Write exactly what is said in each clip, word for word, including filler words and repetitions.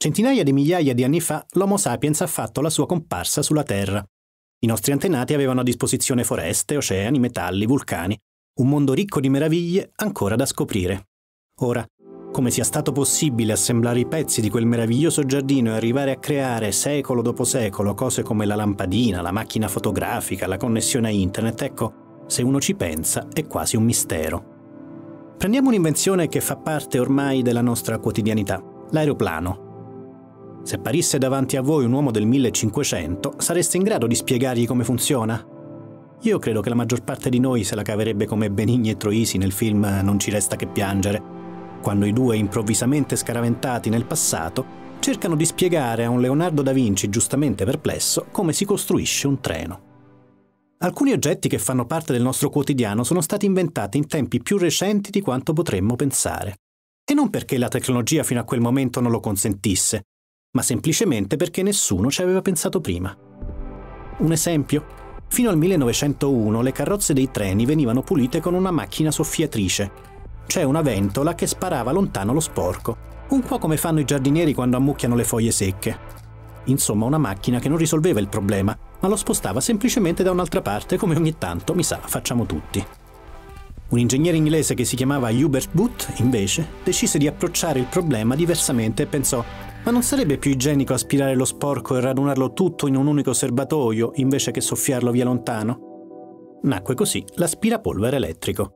Centinaia di migliaia di anni fa l'Homo sapiens ha fatto la sua comparsa sulla Terra. I nostri antenati avevano a disposizione foreste, oceani, metalli, vulcani, un mondo ricco di meraviglie ancora da scoprire. Ora, come sia stato possibile assemblare i pezzi di quel meraviglioso giardino e arrivare a creare secolo dopo secolo cose come la lampadina, la macchina fotografica, la connessione a internet, ecco, se uno ci pensa è quasi un mistero. Prendiamo un'invenzione che fa parte ormai della nostra quotidianità, l'aeroplano. Se apparisse davanti a voi un uomo del millecinquecento, sareste in grado di spiegargli come funziona? Io credo che la maggior parte di noi se la caverebbe come Benigni e Troisi nel film Non ci resta che piangere, quando i due, improvvisamente scaraventati nel passato, cercano di spiegare a un Leonardo da Vinci giustamente perplesso come si costruisce un treno. Alcuni oggetti che fanno parte del nostro quotidiano sono stati inventati in tempi più recenti di quanto potremmo pensare. E non perché la tecnologia fino a quel momento non lo consentisse, ma semplicemente perché nessuno ci aveva pensato prima. Un esempio? Fino al millenovecentouno le carrozze dei treni venivano pulite con una macchina soffiatrice, cioè una ventola che sparava lontano lo sporco, un po' come fanno i giardinieri quando ammucchiano le foglie secche. Insomma, una macchina che non risolveva il problema, ma lo spostava semplicemente da un'altra parte, come ogni tanto, mi sa, facciamo tutti. Un ingegnere inglese che si chiamava Hubert Booth, invece, decise di approcciare il problema diversamente e pensò: ma non sarebbe più igienico aspirare lo sporco e radunarlo tutto in un unico serbatoio invece che soffiarlo via lontano? Nacque così l'aspirapolvere elettrico.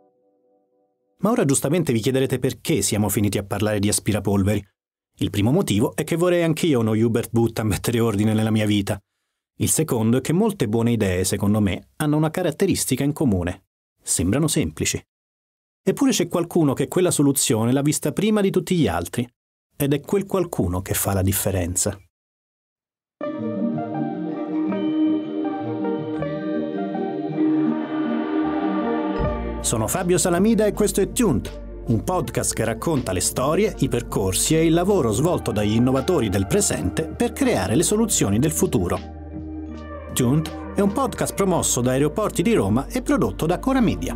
Ma ora giustamente vi chiederete perché siamo finiti a parlare di aspirapolveri. Il primo motivo è che vorrei anch'io uno Hubert Booth a mettere ordine nella mia vita. Il secondo è che molte buone idee, secondo me, hanno una caratteristica in comune. Sembrano semplici. Eppure c'è qualcuno che quella soluzione l'ha vista prima di tutti gli altri. Ed è quel qualcuno che fa la differenza. Sono Fabio Salamida e questo è Tuned, un podcast che racconta le storie, i percorsi e il lavoro svolto dagli innovatori del presente per creare le soluzioni del futuro. Tuned è un podcast promosso da Aeroporti di Roma e prodotto da Cora Media.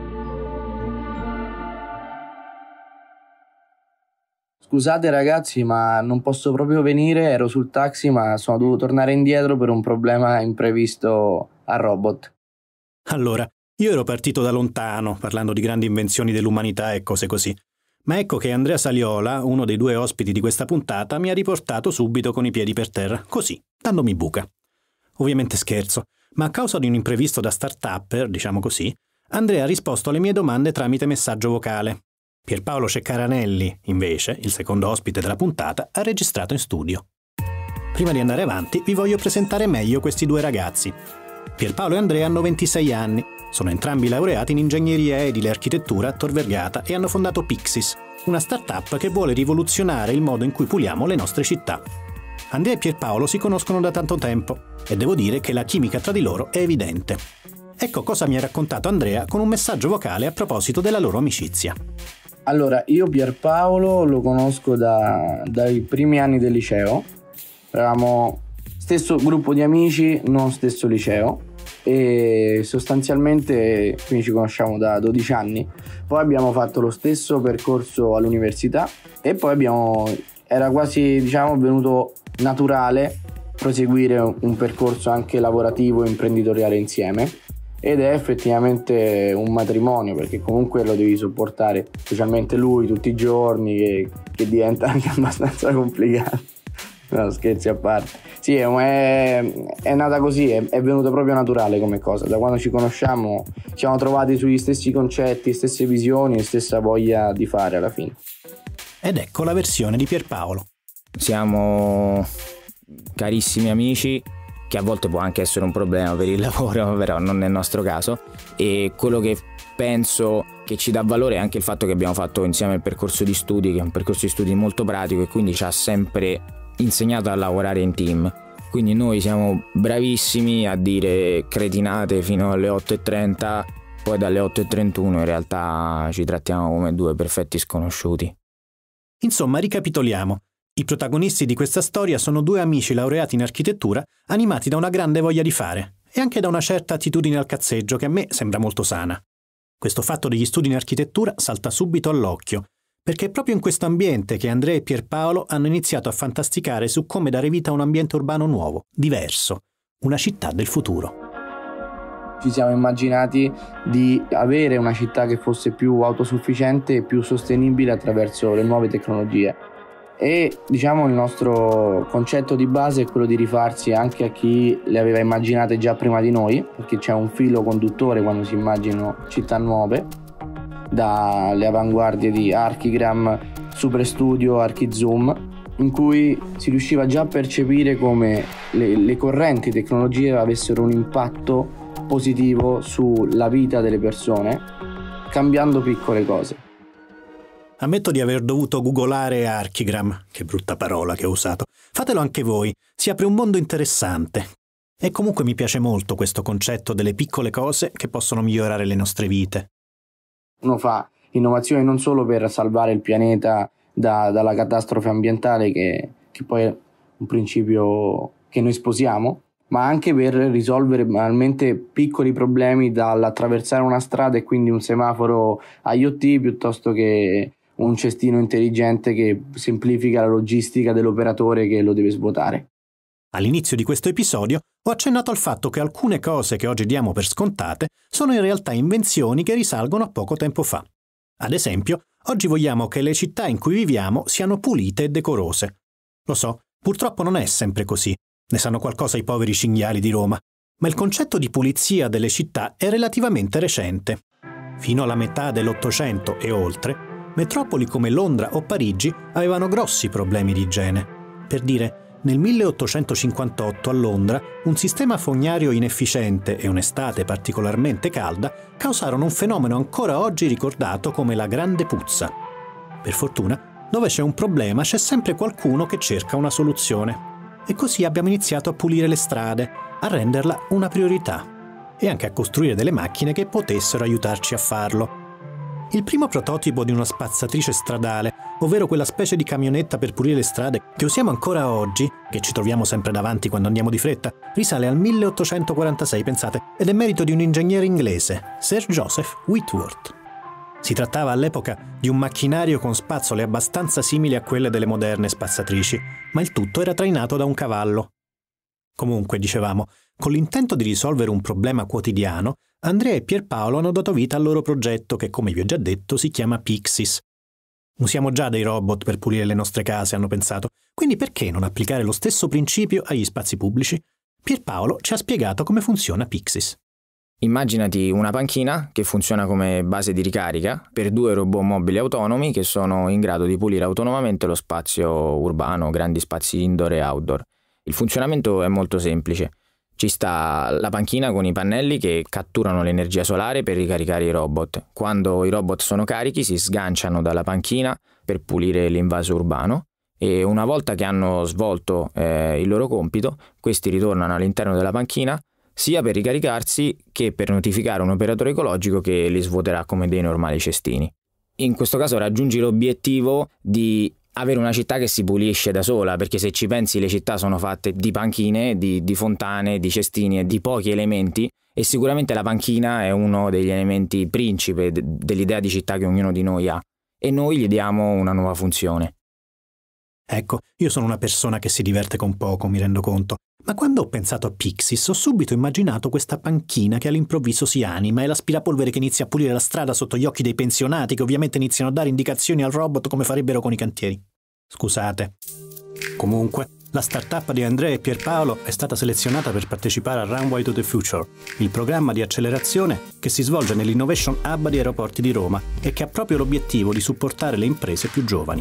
Scusate ragazzi, ma non posso proprio venire, ero sul taxi ma sono dovuto tornare indietro per un problema imprevisto al robot. Allora, io ero partito da lontano, parlando di grandi invenzioni dell'umanità e cose così. Ma ecco che Andrea Saliola, uno dei due ospiti di questa puntata, mi ha riportato subito con i piedi per terra, così, dandomi buca. Ovviamente scherzo, ma a causa di un imprevisto da start-upper, diciamo così, Andrea ha risposto alle mie domande tramite messaggio vocale. Pierpaolo Ceccaranelli, invece, il secondo ospite della puntata, ha registrato in studio. Prima di andare avanti, vi voglio presentare meglio questi due ragazzi. Pierpaolo e Andrea hanno ventisei anni, sono entrambi laureati in ingegneria edile e architettura a Tor Vergata e hanno fondato Pixis, una start-up che vuole rivoluzionare il modo in cui puliamo le nostre città. Andrea e Pierpaolo si conoscono da tanto tempo e devo dire che la chimica tra di loro è evidente. Ecco cosa mi ha raccontato Andrea con un messaggio vocale a proposito della loro amicizia. Allora, io Pierpaolo lo conosco da, dai primi anni del liceo. Eravamo stesso gruppo di amici, non stesso liceo, e sostanzialmente quindi ci conosciamo da dodici anni. Poi abbiamo fatto lo stesso percorso all'università e poi abbiamo era quasi, diciamo, venuto naturale proseguire un percorso anche lavorativo e imprenditoriale insieme. Ed è effettivamente un matrimonio, perché comunque lo devi sopportare, specialmente lui, tutti i giorni, che, che diventa anche abbastanza complicato. No, scherzi a parte. Sì, è, è, è nata così, è, è venuta proprio naturale come cosa. Da quando ci conosciamo ci siamo trovati sugli stessi concetti, stesse visioni e stessa voglia di fare alla fine. Ed ecco la versione di Pierpaolo. Siamo carissimi amici, che a volte può anche essere un problema per il lavoro, però non nel nostro caso, e quello che penso che ci dà valore è anche il fatto che abbiamo fatto insieme il percorso di studi, che è un percorso di studi molto pratico e quindi ci ha sempre insegnato a lavorare in team. Quindi noi siamo bravissimi a dire cretinate fino alle otto e trenta, poi dalle otto e trentuno in realtà ci trattiamo come due perfetti sconosciuti. Insomma, ricapitoliamo. I protagonisti di questa storia sono due amici laureati in architettura animati da una grande voglia di fare e anche da una certa attitudine al cazzeggio che a me sembra molto sana. Questo fatto degli studi in architettura salta subito all'occhio, perché è proprio in questo ambiente che Andrea e Pierpaolo hanno iniziato a fantasticare su come dare vita a un ambiente urbano nuovo, diverso, una città del futuro. Ci siamo immaginati di avere una città che fosse più autosufficiente e più sostenibile attraverso le nuove tecnologie. E diciamo il nostro concetto di base è quello di rifarsi anche a chi le aveva immaginate già prima di noi, perché c'è un filo conduttore quando si immaginano città nuove, dalle avanguardie di Archigram, Superstudio, Archizoom, in cui si riusciva già a percepire come le, le correnti tecnologie avessero un impatto positivo sulla vita delle persone, cambiando piccole cose. Ammetto di aver dovuto googolare Archigram, che brutta parola che ho usato. Fatelo anche voi, si apre un mondo interessante. E comunque mi piace molto questo concetto delle piccole cose che possono migliorare le nostre vite. Uno fa innovazione non solo per salvare il pianeta da, dalla catastrofe ambientale, che, che poi è un principio che noi sposiamo, ma anche per risolvere banalmente piccoli problemi, dall'attraversare una strada e quindi un semaforo IoT piuttosto che un cestino intelligente che semplifica la logistica dell'operatore che lo deve svuotare. All'inizio di questo episodio ho accennato al fatto che alcune cose che oggi diamo per scontate sono in realtà invenzioni che risalgono a poco tempo fa. Ad esempio, oggi vogliamo che le città in cui viviamo siano pulite e decorose. Lo so, purtroppo non è sempre così. Ne sanno qualcosa i poveri cinghiali di Roma, ma il concetto di pulizia delle città è relativamente recente. Fino alla metà dell'Ottocento e oltre, metropoli come Londra o Parigi avevano grossi problemi di igiene. Per dire, nel milleottocentocinquantotto a Londra un sistema fognario inefficiente e un'estate particolarmente calda causarono un fenomeno ancora oggi ricordato come la Grande Puzza. Per fortuna, dove c'è un problema c'è sempre qualcuno che cerca una soluzione. E così abbiamo iniziato a pulire le strade, a renderla una priorità e anche a costruire delle macchine che potessero aiutarci a farlo. Il primo prototipo di una spazzatrice stradale, ovvero quella specie di camionetta per pulire le strade che usiamo ancora oggi, che ci troviamo sempre davanti quando andiamo di fretta, risale al milleottocentoquarantasei, pensate, ed è merito di un ingegnere inglese, Sir Joseph Whitworth. Si trattava all'epoca di un macchinario con spazzole abbastanza simili a quelle delle moderne spazzatrici, ma il tutto era trainato da un cavallo. Comunque, dicevamo, con l'intento di risolvere un problema quotidiano, Andrea e Pierpaolo hanno dato vita al loro progetto che, come vi ho già detto, si chiama Pixis. Usiamo già dei robot per pulire le nostre case, hanno pensato, quindi perché non applicare lo stesso principio agli spazi pubblici? Pierpaolo ci ha spiegato come funziona Pixis. Immaginati una panchina che funziona come base di ricarica per due robot mobili autonomi che sono in grado di pulire autonomamente lo spazio urbano, grandi spazi indoor e outdoor. Il funzionamento è molto semplice. Ci sta la panchina con i pannelli che catturano l'energia solare per ricaricare i robot. Quando i robot sono carichi si sganciano dalla panchina per pulire l'invaso urbano e una volta che hanno svolto eh, il loro compito, questi ritornano all'interno della panchina sia per ricaricarsi che per notificare un operatore ecologico che li svuoterà come dei normali cestini. In questo caso raggiungi l'obiettivo di avere una città che si pulisce da sola, perché se ci pensi le città sono fatte di panchine, di, di fontane, di cestini e di pochi elementi, e sicuramente la panchina è uno degli elementi principe de- dell'idea di città che ognuno di noi ha, e noi gli diamo una nuova funzione. Ecco, io sono una persona che si diverte con poco, mi rendo conto, ma quando ho pensato a Pixis ho subito immaginato questa panchina che all'improvviso si anima e l'aspirapolvere che inizia a pulire la strada sotto gli occhi dei pensionati che ovviamente iniziano a dare indicazioni al robot come farebbero con i cantieri. Scusate. Comunque, la startup di Andrea e Pierpaolo è stata selezionata per partecipare al Runway to the Future, il programma di accelerazione che si svolge nell'Innovation Hub di Aeroporti di Roma e che ha proprio l'obiettivo di supportare le imprese più giovani.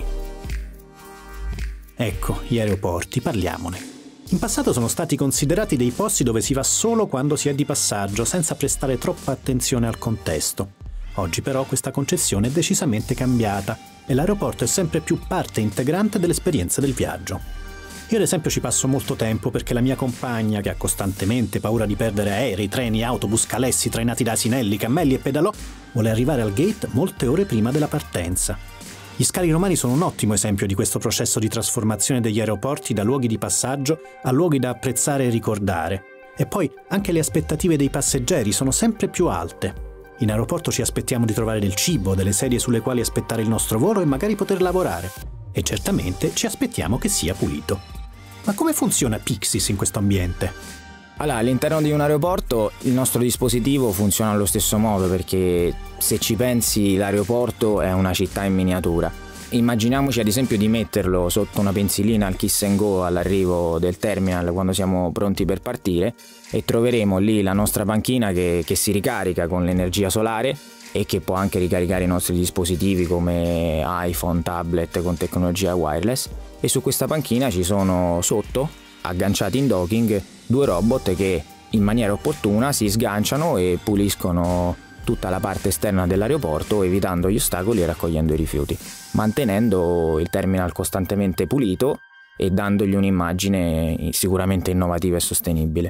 Ecco, gli aeroporti, parliamone. In passato sono stati considerati dei posti dove si va solo quando si è di passaggio, senza prestare troppa attenzione al contesto. Oggi però questa concezione è decisamente cambiata e l'aeroporto è sempre più parte integrante dell'esperienza del viaggio. Io ad esempio ci passo molto tempo perché la mia compagna, che ha costantemente paura di perdere aerei, treni, autobus, calessi trainati da asinelli, cammelli e pedalò, vuole arrivare al gate molte ore prima della partenza. Gli scali romani sono un ottimo esempio di questo processo di trasformazione degli aeroporti da luoghi di passaggio a luoghi da apprezzare e ricordare. E poi anche le aspettative dei passeggeri sono sempre più alte. In aeroporto ci aspettiamo di trovare del cibo, delle sedie sulle quali aspettare il nostro volo e magari poter lavorare. E certamente ci aspettiamo che sia pulito. Ma come funziona Pyxis in questo ambiente? Allora, all'interno di un aeroporto il nostro dispositivo funziona allo stesso modo, perché se ci pensi l'aeroporto è una città in miniatura. Immaginiamoci ad esempio di metterlo sotto una pensilina al kiss and go all'arrivo del terminal quando siamo pronti per partire, e troveremo lì la nostra panchina che, che si ricarica con l'energia solare e che può anche ricaricare i nostri dispositivi come iPhone, tablet con tecnologia wireless, e su questa panchina ci sono sotto, agganciati in docking, due robot che in maniera opportuna si sganciano e puliscono tutta la parte esterna dell'aeroporto, evitando gli ostacoli e raccogliendo i rifiuti, mantenendo il terminal costantemente pulito e dandogli un'immagine sicuramente innovativa e sostenibile.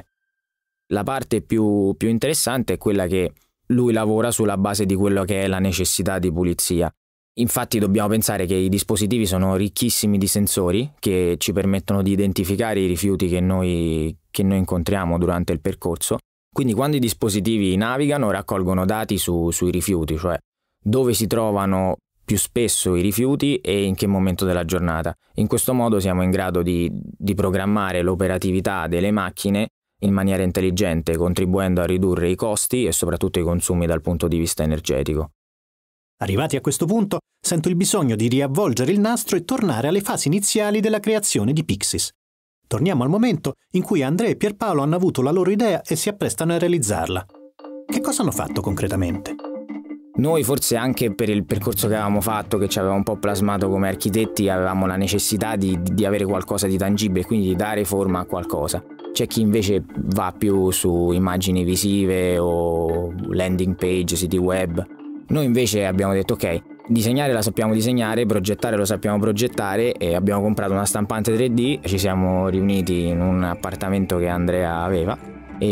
La parte più, più interessante è quella che lui lavora sulla base di quello che è la necessità di pulizia. Infatti dobbiamo pensare che i dispositivi sono ricchissimi di sensori che ci permettono di identificare i rifiuti che noi, che noi incontriamo durante il percorso. Quindi quando i dispositivi navigano raccolgono dati su, sui rifiuti, cioè dove si trovano più spesso i rifiuti e in che momento della giornata. In questo modo siamo in grado di, di programmare l'operatività delle macchine in maniera intelligente, contribuendo a ridurre i costi e soprattutto i consumi dal punto di vista energetico. Arrivati a questo punto, sento il bisogno di riavvolgere il nastro e tornare alle fasi iniziali della creazione di Pyxis. Torniamo al momento in cui Andrea e Pierpaolo hanno avuto la loro idea e si apprestano a realizzarla. Che cosa hanno fatto concretamente? Noi forse anche per il percorso che avevamo fatto, che ci aveva un po' plasmato come architetti, avevamo la necessità di, di avere qualcosa di tangibile, quindi di dare forma a qualcosa. C'è chi invece va più su immagini visive o landing page, siti web. Noi invece abbiamo detto ok, disegnare la sappiamo disegnare, progettare lo sappiamo progettare, e abbiamo comprato una stampante tre D, ci siamo riuniti in un appartamento che Andrea aveva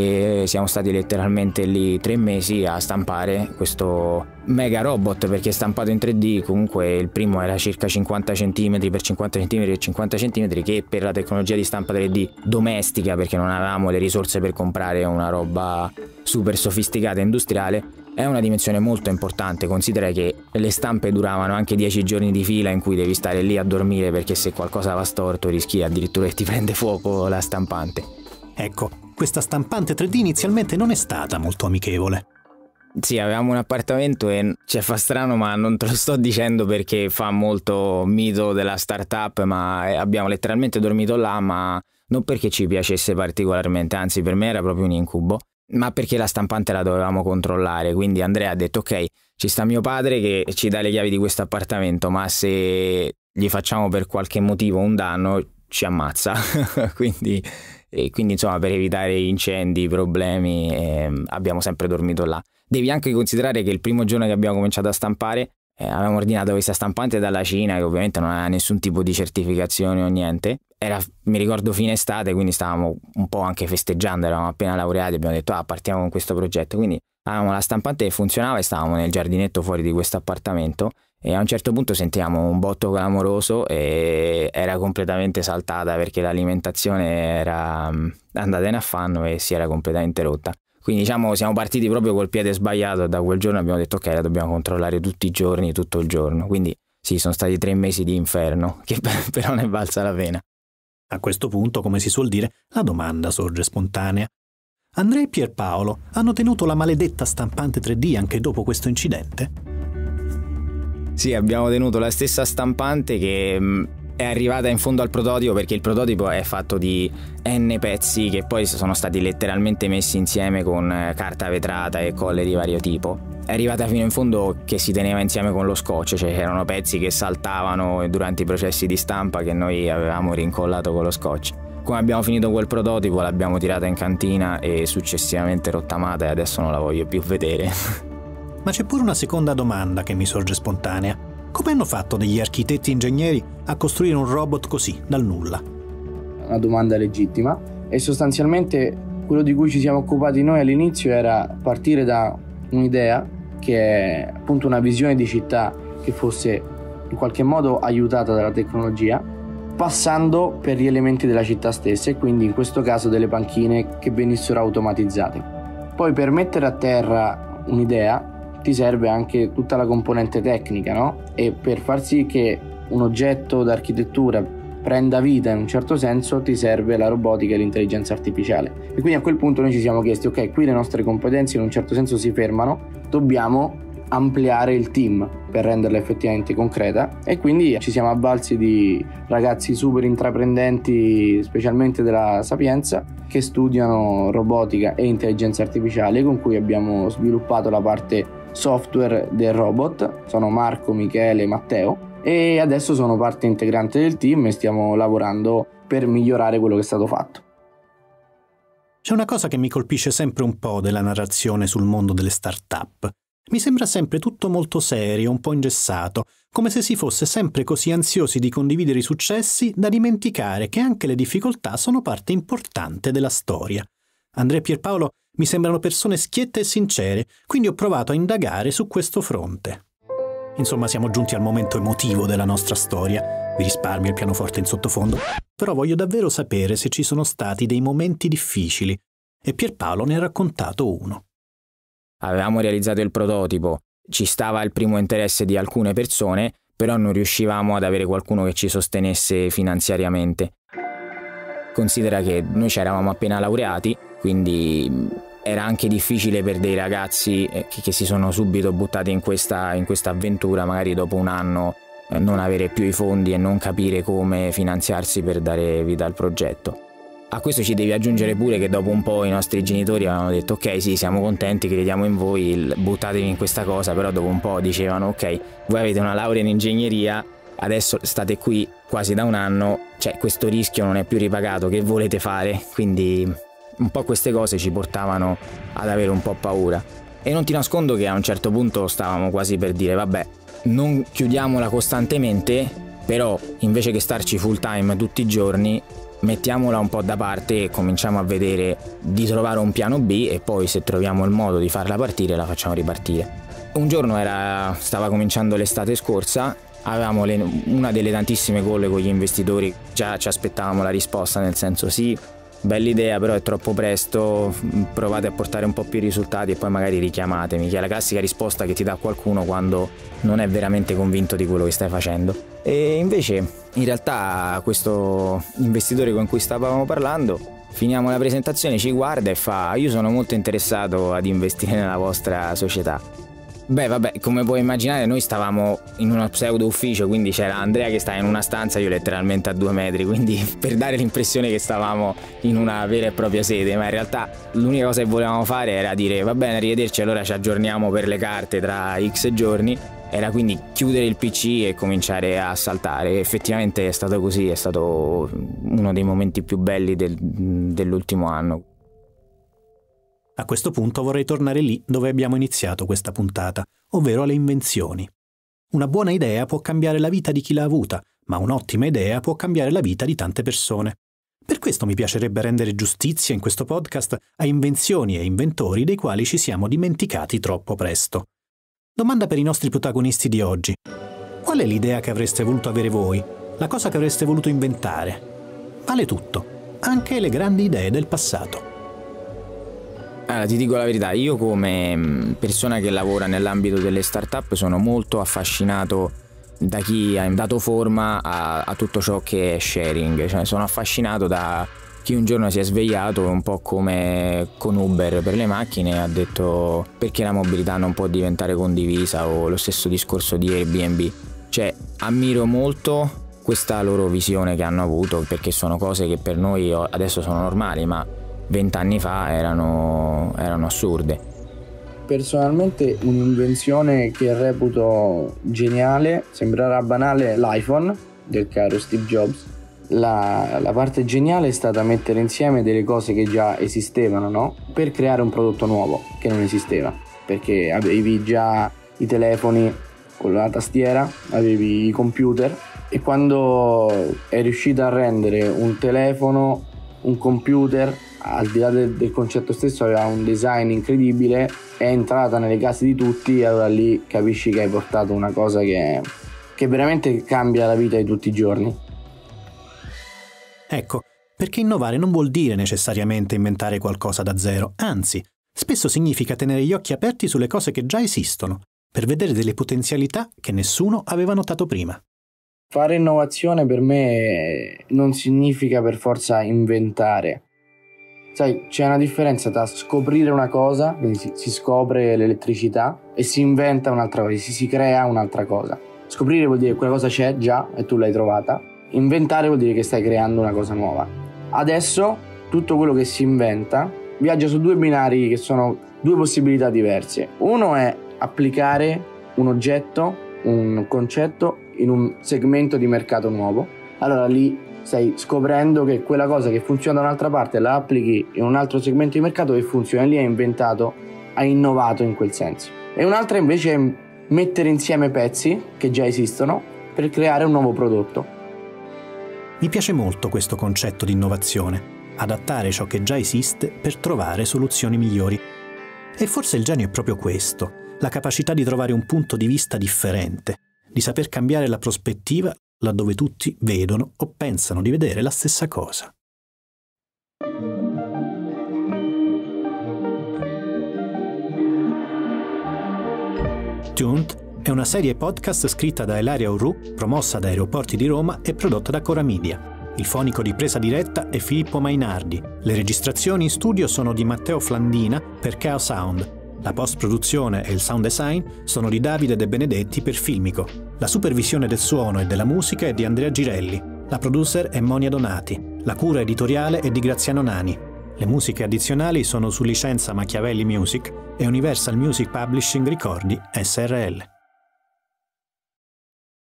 e siamo stati letteralmente lì tre mesi a stampare questo mega robot, perché stampato in tre D. Comunque il primo era circa cinquanta centimetri per cinquanta centimetri per cinquanta centimetri, che per la tecnologia di stampa tre D domestica, perché non avevamo le risorse per comprare una roba super sofisticata industriale, è una dimensione molto importante. Considera che le stampe duravano anche dieci giorni di fila in cui devi stare lì a dormire, perché se qualcosa va storto rischi addirittura che ti prende fuoco la stampante. Ecco, questa stampante tre D inizialmente non è stata molto amichevole. Sì, avevamo un appartamento e ci fa strano, ma non te lo sto dicendo perché fa molto mito della startup, ma abbiamo letteralmente dormito là, ma non perché ci piacesse particolarmente, anzi per me era proprio un incubo, ma perché la stampante la dovevamo controllare. Quindi Andrea ha detto ok, ci sta mio padre che ci dà le chiavi di questo appartamento, ma se gli facciamo per qualche motivo un danno ci ammazza. quindi, e quindi insomma, per evitare incendi, problemi, eh, abbiamo sempre dormito là. Devi anche considerare che il primo giorno che abbiamo cominciato a stampare eh, avevamo ordinato questa stampante dalla Cina, che ovviamente non aveva nessun tipo di certificazione o niente. Era, mi ricordo, fine estate, quindi stavamo un po' anche festeggiando, eravamo appena laureati, abbiamo detto ah, partiamo con questo progetto. Quindi avevamo la stampante che funzionava e stavamo nel giardinetto fuori di questo appartamento, e a un certo punto sentivamo un botto clamoroso e era completamente saltata perché l'alimentazione era andata in affanno e si era completamente rotta. Quindi diciamo siamo partiti proprio col piede sbagliato, e da quel giorno abbiamo detto ok, la dobbiamo controllare tutti i giorni, tutto il giorno. Quindi sì, sono stati tre mesi di inferno, che però ne è valsa la pena. A questo punto, come si suol dire, la domanda sorge spontanea. Andrea e Pierpaolo hanno tenuto la maledetta stampante tre D anche dopo questo incidente? Sì, abbiamo tenuto la stessa stampante che mh, è arrivata in fondo al prototipo, perché il prototipo è fatto di N pezzi che poi sono stati letteralmente messi insieme con carta vetrata e colle di vario tipo. È arrivata fino in fondo che si teneva insieme con lo scotch, cioè c'erano pezzi che saltavano durante i processi di stampa che noi avevamo rincollato con lo scotch. Come abbiamo finito quel prototipo l'abbiamo tirata in cantina e successivamente rottamata, e adesso non la voglio più vedere. Ma c'è pure una seconda domanda che mi sorge spontanea. Come hanno fatto degli architetti ingegneri a costruire un robot così, dal nulla? Una domanda legittima, e sostanzialmente quello di cui ci siamo occupati noi all'inizio era partire da un'idea che è appunto una visione di città che fosse in qualche modo aiutata dalla tecnologia, passando per gli elementi della città stessa, e quindi in questo caso delle panchine che venissero automatizzate. Poi per mettere a terra un'idea ti serve anche tutta la componente tecnica, no? E per far sì che un oggetto d'architettura prenda vita in un certo senso ti serve la robotica e l'intelligenza artificiale. E quindi a quel punto noi ci siamo chiesti, ok, qui le nostre competenze in un certo senso si fermano, dobbiamo ampliare il team per renderla effettivamente concreta, e quindi ci siamo avvalsi di ragazzi super intraprendenti, specialmente della Sapienza, che studiano robotica e intelligenza artificiale, con cui abbiamo sviluppato la parte software del robot. Sono Marco, Michele e Matteo, e adesso sono parte integrante del team e stiamo lavorando per migliorare quello che è stato fatto. C'è una cosa che mi colpisce sempre un po' della narrazione sul mondo delle start-up. Mi sembra sempre tutto molto serio, un po' ingessato, come se si fosse sempre così ansiosi di condividere i successi da dimenticare che anche le difficoltà sono parte importante della storia. Andrea e Pierpaolo mi sembrano persone schiette e sincere, quindi ho provato a indagare su questo fronte. Insomma, siamo giunti al momento emotivo della nostra storia. Vi risparmio il pianoforte in sottofondo, però voglio davvero sapere se ci sono stati dei momenti difficili, e Pierpaolo ne ha raccontato uno. Avevamo realizzato il prototipo, ci stava il primo interesse di alcune persone, però non riuscivamo ad avere qualcuno che ci sostenesse finanziariamente. Considera che noi ci eravamo appena laureati, quindi era anche difficile per dei ragazzi che, che si sono subito buttati in questa, in questa avventura, magari dopo un anno eh, non avere più i fondi e non capire come finanziarsi per dare vita al progetto. A questo ci devi aggiungere pure che dopo un po' i nostri genitori avevano detto ok, sì, siamo contenti, crediamo in voi, buttatevi in questa cosa, però dopo un po' dicevano ok, voi avete una laurea in ingegneria, adesso state qui quasi da un anno, cioè questo rischio non è più ripagato, che volete fare? Quindi un po' queste cose ci portavano ad avere un po' paura. E non ti nascondo che a un certo punto stavamo quasi per dire vabbè, non chiudiamola costantemente, però invece che starci full time tutti i giorni, mettiamola un po' da parte e cominciamo a vedere di trovare un piano B, e poi se troviamo il modo di farla partire la facciamo ripartire. Un giorno era, stava cominciando l'estate scorsa, avevamo le, una delle tantissime call con gli investitori, già ci aspettavamo la risposta, nel senso sì, bella idea, però è troppo presto, provate a portare un po' più risultati e poi magari richiamatemi, che è la classica risposta che ti dà qualcuno quando non è veramente convinto di quello che stai facendo. E invece in realtà questo investitore con cui stavamo parlando, finiamo la presentazione, ci guarda e fa io sono molto interessato ad investire nella vostra società. Beh vabbè, come puoi immaginare noi stavamo in uno pseudo ufficio, quindi c'era Andrea che stava in una stanza, io letteralmente a due metri, quindi per dare l'impressione che stavamo in una vera e propria sede, ma in realtà l'unica cosa che volevamo fare era dire va bene, arrivederci, allora ci aggiorniamo per le carte tra X giorni. Era quindi chiudere il P C e cominciare a saltare. E effettivamente è stato così, è stato uno dei momenti più belli del, dell'ultimo anno. A questo punto vorrei tornare lì dove abbiamo iniziato questa puntata, ovvero alle invenzioni. Una buona idea può cambiare la vita di chi l'ha avuta, ma un'ottima idea può cambiare la vita di tante persone. Per questo mi piacerebbe rendere giustizia in questo podcast a invenzioni e inventori dei quali ci siamo dimenticati troppo presto. Domanda per i nostri protagonisti di oggi. Qual è l'idea che avreste voluto avere voi? La cosa che avreste voluto inventare? Vale tutto, anche le grandi idee del passato. Allora, ti dico la verità, io come persona che lavora nell'ambito delle start-up sono molto affascinato da chi ha dato forma a, a tutto ciò che è sharing, cioè sono affascinato da chi un giorno si è svegliato un po' come con Uber per le macchine e ha detto perché la mobilità non può diventare condivisa, o lo stesso discorso di Airbnb. Cioè ammiro molto questa loro visione che hanno avuto, perché sono cose che per noi adesso sono normali, ma vent'anni fa erano, erano assurde. Personalmente un'invenzione che reputo geniale, sembrerà banale, l'iPhone del caro Steve Jobs. La, la parte geniale è stata mettere insieme delle cose che già esistevano, no? Per creare un prodotto nuovo che non esisteva, perché avevi già i telefoni con la tastiera, avevi i computer, e quando è riuscita a rendere un telefono, un computer, al di là del, del concetto stesso, aveva un design incredibile, è entrata nelle case di tutti, e allora lì capisci che hai portato una cosa che, che veramente cambia la vita di tutti i giorni. Ecco, perché innovare non vuol dire necessariamente inventare qualcosa da zero, anzi, Spesso significa tenere gli occhi aperti sulle cose che già esistono, per vedere delle potenzialità che nessuno aveva notato prima. Fare innovazione per me non significa per forza inventare. Sai, c'è una differenza tra scoprire una cosa, quindi si, si scopre l'elettricità, e si inventa un'altra cosa, si, si crea un'altra cosa. Scoprire vuol dire che quella cosa c'è già e tu l'hai trovata. Inventare vuol dire che stai creando una cosa nuova. Adesso tutto quello che si inventa viaggia su due binari che sono due possibilità diverse. Uno è applicare un oggetto, un concetto in un segmento di mercato nuovo. Allora lì stai scoprendo che quella cosa che funziona da un'altra parte la applichi in un altro segmento di mercato che funziona, lì hai inventato, hai innovato in quel senso. E un'altra invece è mettere insieme pezzi che già esistono per creare un nuovo prodotto. Mi piace molto questo concetto di innovazione, adattare ciò che già esiste per trovare soluzioni migliori. E forse il genio è proprio questo, la capacità di trovare un punto di vista differente, di saper cambiare la prospettiva laddove tutti vedono o pensano di vedere la stessa cosa. Tuned è una serie podcast scritta da Ilaria Urru, promossa da Aeroporti di Roma e prodotta da Cora Media. Il fonico di presa diretta è Filippo Mainardi. Le registrazioni in studio sono di Matteo Flandina per Chaos Sound. La post-produzione e il sound design sono di Davide De Benedetti per Filmico. La supervisione del suono e della musica è di Andrea Girelli. La producer è Monia Donati. La cura editoriale è di Graziano Nani. Le musiche addizionali sono su licenza Machiavelli Music e Universal Music Publishing Ricordi S R L.